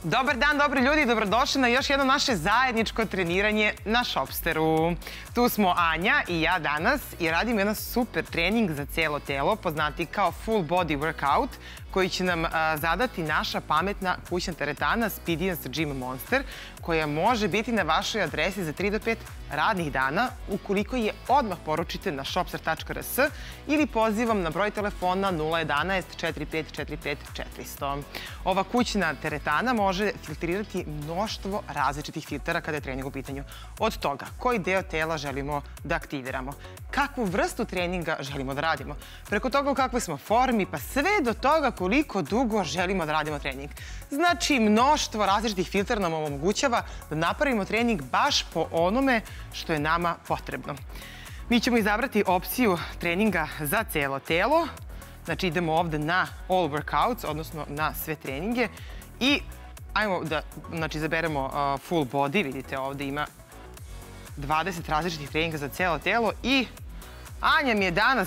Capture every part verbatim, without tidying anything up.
Dobar dan, dobri ljudi, dobrodošli na još jedno naše zajedničko treniranje na Shopsteru. Tu smo Anja i ja danas i radimo jedan super trening za cijelo telo, poznati kao full body workout, koji će nam a, zadati naša pametna kućna teretana Spediance Gym Monster, koja može biti na vašoj adresi za tri do pet radnih dana ukoliko je odmah poručite na shopster tačka r s ili pozivom na broj telefona nula jedanaest četiri pet četiri pet četiristo. Ova kućna teretana može filtrirati mnoštvo različitih filtera kada je trening u pitanju. Od toga koji deo tela želimo da aktiviramo, kakvu vrstu treninga želimo da radimo, preko toga u kakvoj smo formi, pa sve do toga koliko dugo želimo da radimo trening. Znači, mnoštvo različitih filtera nam omogućava da napravimo trening baš po onome što je nama potrebno. Mi ćemo izabrati opciju treninga za cijelo telo. Znači, idemo ovde na all workouts, odnosno na sve treninge. I ajmo da znači, izaberemo uh, full body. Vidite, ovde ima dvadeset različitih treninga za cijelo telo. I Anja mi je danas,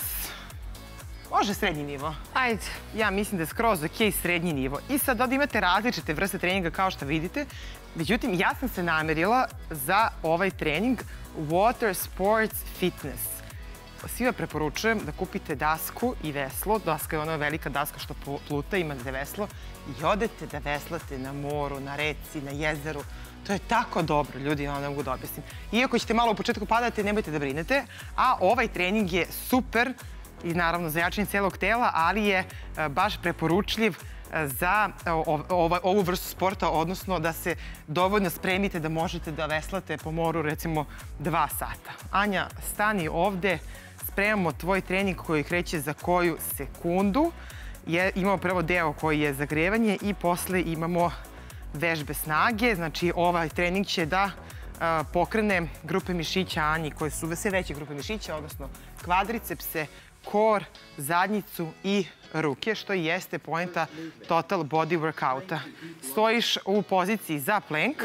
može srednji nivo. Ajde. Ja mislim da je skroz ok srednji nivo. I sad ovdje imate različite vrste treninga kao što vidite. Međutim, ja sam se namerila za ovaj trening Water Sports Fitness. Svima preporučujem da kupite dasku i veslo. Daska je ona velika daska što pluta, imate veslo. I odete da veslate na moru, na reci, na jezeru. To je tako dobro, ljudi, ja ne mogu da objasnim. Iako ćete malo u početku padati, nemojte da brinete. A ovaj trening je super i naravno za jačanje cijelog tela, ali je baš preporučljiv za ovu vrstu sporta, odnosno da se dovoljno spremite da možete da veslate po moru recimo dva sata. Anja, stani ovde, spremamo tvoj trening koji kreće za koju sekundu. Imamo prvo deo koji je zagrevanje i posle imamo vežbe snage. Znači ovaj trening će da pokrene grupe mišića Anji koje su sve veće grupe mišića, odnosno kvadricepse, kor, zadnjicu i ruke, što i jeste poenta total body workouta. Stojiš u poziciji za plank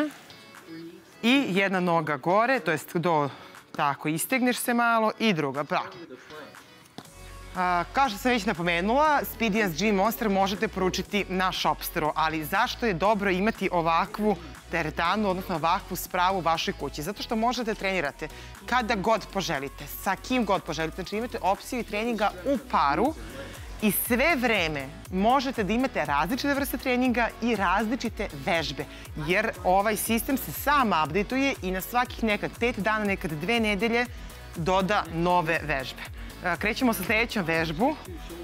i jedna noga gore, to jest do, tako, istegneš se malo i druga, pravo. Kao što sam već napomenula, Spediance Gym Monster možete poručiti na Shopsteru, ali zašto je dobro imati ovakvu teretanu, odnosno ovakvu spravu u vašoj kući? Zato što možete trenirate kada god poželite, sa kim god poželite. Znači imate opciju treninga u paru i sve vreme možete da imate različite vrste treninga i različite vežbe, jer ovaj sistem se sam updateuje i na svakih nekad pet dana, nekad dve nedelje doda nove vežbe. Krećemo sa sljedećom vežbu.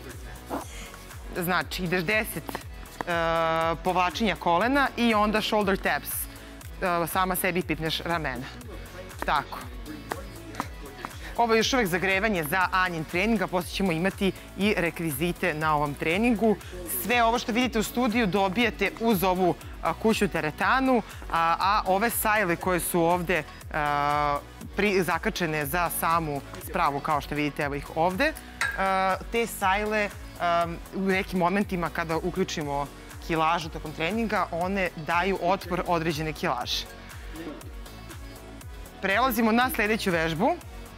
Znači, ideš deset povlačenja kolena i onda shoulder taps. Sama sebi pipneš ramena. Tako. Ovo je još uvek zagrevanje za Anjin trening, a poslije ćemo imati i rekvizite na ovom treningu. Sve ovo što vidite u studiju dobijate uz ovu kućnu teretanu, a ove sajle koje su ovde zakačene za samu spravu, kao što vidite, evo ih ovde, te sajle u nekim momentima kada uključimo kilažu tokom treninga, one daju otpor određene kilaže. Prelazimo na sljedeću vežbu.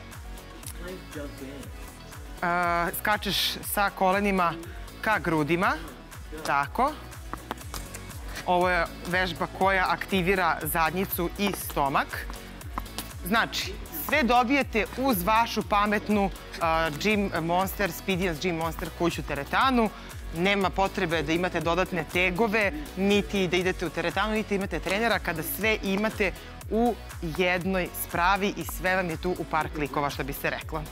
Skačeš sa kolenima ka grudima. Tako. Ovo je vežba koja aktivira zadnjicu i stomak. Znači, sve dobijete uz vašu pametnu Gym Monster, Spediance Gym Monster kuću teretanu. Nema potrebe da imate dodatne tegove, niti da idete u teretanu, niti imate trenera, kada sve imate u jednoj spravi i sve vam je tu u par klikova, što bi se reklo.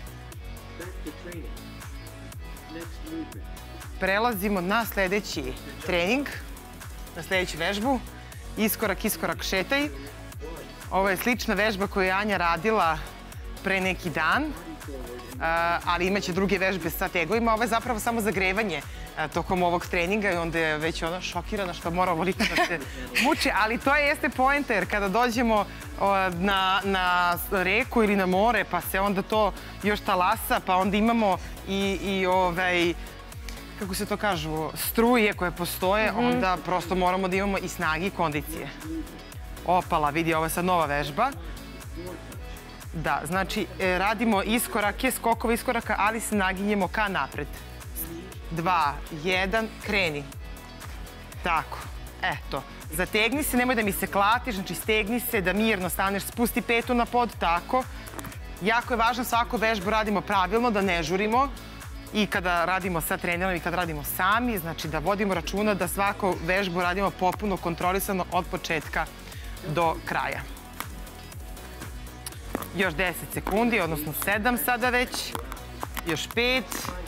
Prelazimo na sljedeći trening, na sljedeću vežbu. Iskorak, iskorak, šetaj. Ovo je slična vežba koju je Anja radila pre neki dan, ali imaće druge vežbe sa tegovima. Ovo je zapravo samo zagrevanje tokom ovog treninga i onda je već ona šokirana što mora ovoliko da se muči, ali to jeste poenta, jer kada dođemo na reku ili na more pa se onda to još talasa, pa onda imamo i ovaj, kako se to kažu, struje koje postoje, onda prosto moramo da imamo i snage i kondicije. Opala, vidi, ovo je sad nova vežba. Da, znači radimo iskorake, skokove iskoraka, ali se naginjemo ka napred. Dva, jedan, kreni. Tako. Eto, zategni se, nemoj da mi se klatiš, znači stegni se, da mirno staneš, spusti petu na pod, tako. Jako je važno svaku vežbu radimo pravilno, da ne žurimo. I kada radimo sa trenerom i kada radimo sami, znači da vodimo računa da svaku vežbu radimo potpuno kontrolisano od početka do kraja. Još deset sekundi, odnosno sedam sada već. Još pet.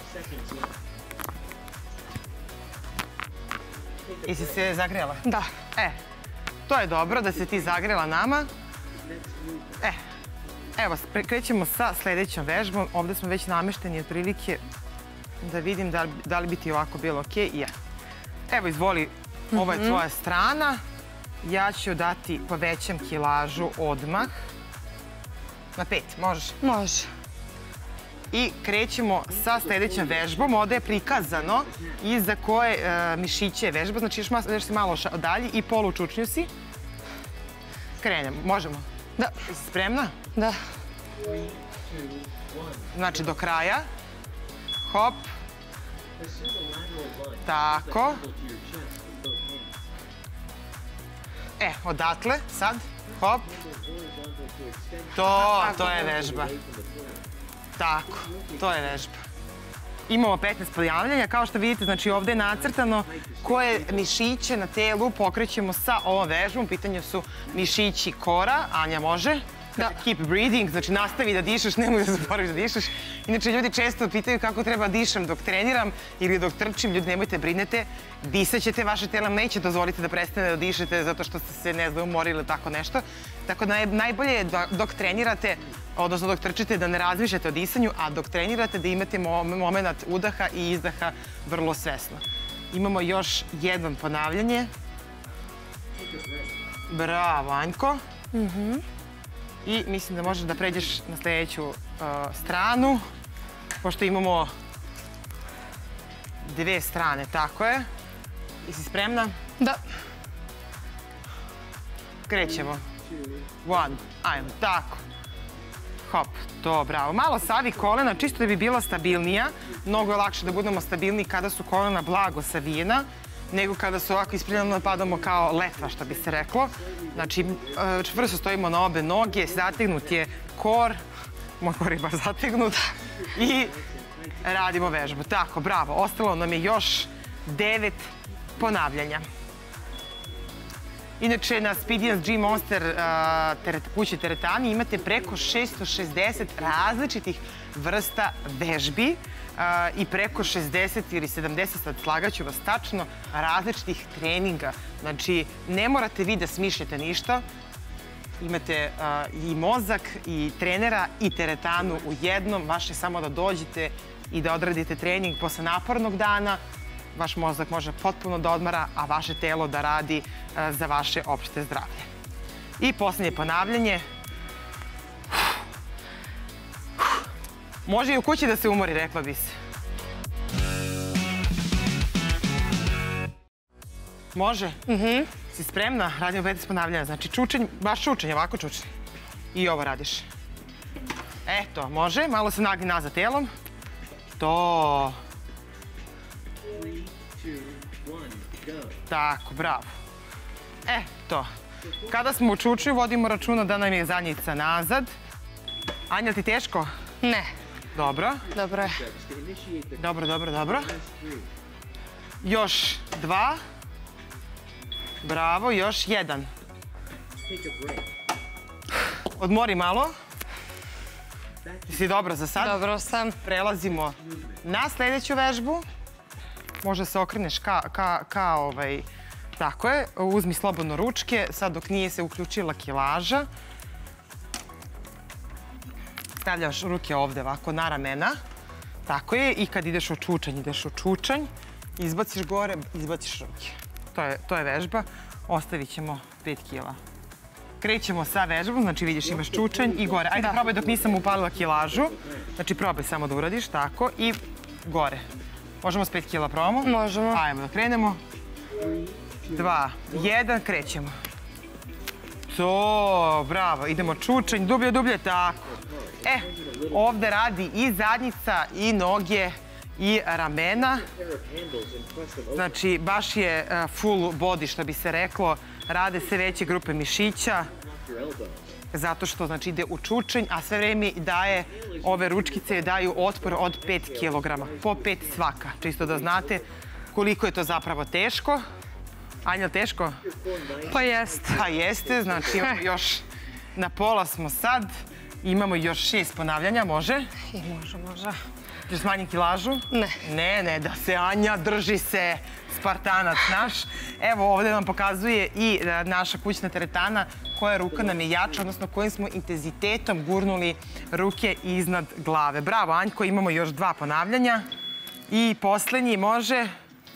Jesi se zagrela? Da. E, to je dobro da se ti zagrela nama. E, evo, krećemo sa sledećom vežbom. Ovde smo već namešteni otprilike da vidim da li bi ti ovako bilo okej. Ja. Evo, izvoli, ovo je tvoja strana. Ja ću dati, povećam kilažu odmah. Na pet, možeš? Može. I krećemo sa sledećom vežbom. Ovde je prikazano iza koje mišiće je vežba. Znači još si malo dalje i polučučnju si. Krenemo, možemo? Da. Jesi spremna? Da. Znači do kraja. Hop. Tako. E, odatle, sad. Hop. To, to je vežba. Tako, to je vežba. Imamo petnaest ponavljanja, kao što vidite, znači ovde je nacrtano koje mišiće na telu pokrećemo sa ovom vežbom. U pitanju su mišići kora. Anja, može? Da. Keep breathing, znači nastavi da dišeš, nemoj da zaboraviš da dišeš. Inače, ljudi često pitaju kako treba dišem dok treniram ili dok trčim. Ljudi, nemojte brinete, disaćete, vaše telo neće dozvoliti da prestane da dišete zato što ste se, ne znam, umorili ili tako nešto. Tako da najbolje je dok trenirate, odnosno dok trčite, da ne razmišljate o disanju, a dok trenirate da imate moment udaha i izdaha vrlo svesno. Imamo još jedno ponavljanje. Bravo, Anjko. I mislim da možeš da pređeš na sledeću stranu, pošto imamo dve strane, tako je. Jesi spremna? Da. Krećemo. One, ajmo, tako. Hop, to, bravo. Malo savi kolena, čisto da bi bila stabilnija. Mnogo je lakše da budemo stabilniji kada su kolena blago savijena, nego kada su ovako ispravljeno padamo kao letva, što bi se reklo. Znači, čvrsto stojimo na obe noge, zategnut je kor, moj kor je baš zategnut, i radimo vežbu. Tako, bravo. Ostalo nam je još devet ponavljanja. Inače, na Speediance G Monster kući teretani imate preko šesto šezdeset različitih vrsta vežbi i preko šezdeset ili sedamdeset, sad slagaću vas tačno, različitih treninga. Znači, ne morate vi da smišljate ništa. Imate i mozak, i trenera, i teretanu u jednom. Vaše je samo da dođete i da odradite trening posle napornog dana. Vaš mozak može potpuno da odmara, a vaše telo da radi za vaše opšte zdravlje. I poslednje ponavljanje. Može i u kući da se umori, rekla bi se. Može? Mhm. Si spremna? Radimo petnaest ponavljanja. Znači čučenj, baš čučenj, ovako čučenj. I ovo radiš. Eto, može. Malo se nagni nazad telom. To. Tako, bravo. E, to. Kada smo u čučnju, vodimo računa da nam je zadnjica nazad. Anja, ti teško? Ne. Dobro. Dobro je. Dobro, dobro, dobro. Još dva. Bravo, još jedan. Odmori malo. Jesi dobro za sad? Dobro sam. Prelazimo na sledeću vežbu. Možda se okreneš ka ovaj... Tako je. Uzmi slobodno ručke. Sad dok nije se uključila kilaža. Stavljaš ruke ovde ovako na ramena. Tako je. I kad ideš u čučanj, ideš u čučanj. Izbaciš gore, izbaciš ruke. To je vežba. Ostavit ćemo pet kila. Krećemo sa vežbom, znači vidiš imaš čučanj i gore. Ajde probaj dok nisam upalila kilažu. Znači probaj samo da uradiš, tako. I gore. Možemo s pet kila probamo? Možemo. Ajmo da krenemo. Dva, jedan, krećemo. To, bravo. Idemo čučanj, dublje, dublje, tako. E, ovde radi i zadnjica, i noge, i ramena. Znači, baš je full body, što bi se reklo. Rade se veće grupe mišića, zato što znači, ide u čučanj, a sve vreme daje, ove ručkice daju otpor od pet kilograma, po pet svaka. Čisto da znate koliko je to zapravo teško. Anja, teško? Pa jeste. Pa jeste, znači imamo još, na pola smo sad, imamo još šest ponavljanja, može? I može, može. Ćeš smanjiti kilažu? Ne. Ne, ne, da se Anja drži se, Spartanac naš. Evo ovdje nam pokazuje i naša kućna teretana koja ruka nam je jača, odnosno kojim smo intenzitetom gurnuli ruke iznad glave. Bravo, Anjko, imamo još dva ponavljanja. I posljednji može...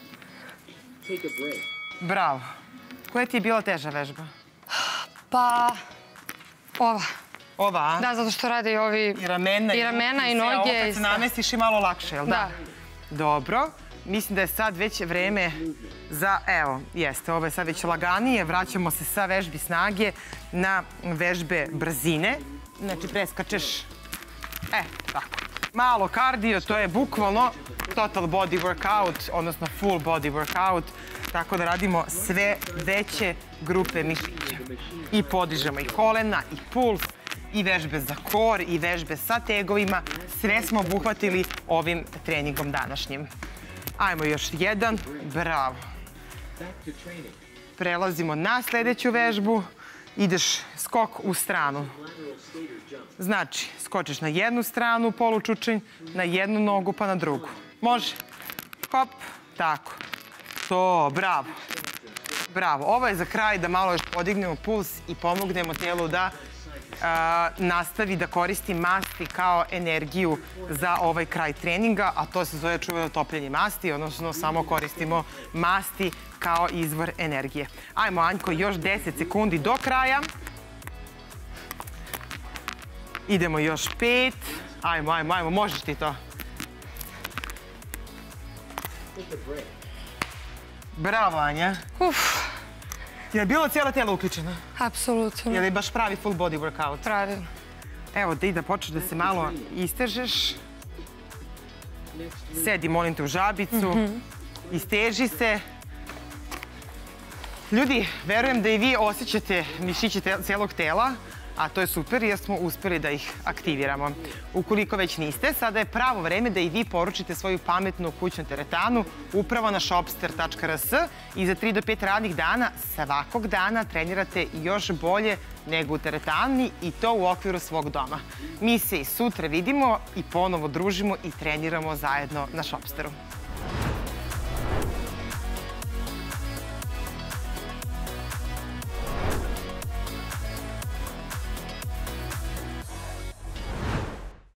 Bravo. Koja ti je bila teža vežba? Pa, ova. Ova, a? Da, zato što rade i ovi... I ramena, i, ramena, i noge. Ovo kad se namestiš i malo lakše, jel da? Da. Dobro. Mislim da je sad već vreme za, evo, jeste, ovo je sad već laganije. Vraćamo se sa vežbi snage na vežbe brzine. Znači, preskačeš, e, tako. Malo kardio, to je bukvalno total body workout, odnosno full body workout. Tako da radimo sve veće grupe mišića. I podižemo i kolena, i puls, i vežbe za kor, i vežbe sa tegovima. Sve smo obuhvatili ovim treningom današnjim. Ajmo još jedan. Bravo. Prelazimo na sljedeću vežbu. Ideš skok u stranu. Znači, skočiš na jednu stranu, polučučanj, na jednu nogu pa na drugu. Može? Hop, tako. To, bravo. Bravo. Ovo je za kraj da malo još podignemo puls i pomognemo tijelu da nastavi da koristi masti kao energiju za ovaj kraj treninga, a to se zove čuveno topljenje masti, odnosno samo koristimo masti kao izvor energije. Ajmo, Anjko, još deset sekundi do kraja. Idemo još pet. Ajmo, ajmo, ajmo, možeš ti to. Bravo, Anja. Uf. Je li bilo cijelo tijelo uključeno? Apsolutno. Je li baš pravi full body workout? Pravilno. Evo, da i da počneš da se malo istežeš. Sedi, molim te, u žabicu. Isteži se. Ljudi, verujem da i vi osjećate mišiće cijelog tela, a to je super jer smo uspjeli da ih aktiviramo. Ukoliko već niste, sada je pravo vreme da i vi poručite svoju pametnu kućnu teretanu upravo na shopster tačka r s i za tri do pet radnih dana svakog dana trenirate još bolje nego u teretani i to u okviru svog doma. Mi se i sutra vidimo i ponovo družimo i treniramo zajedno na shopsteru.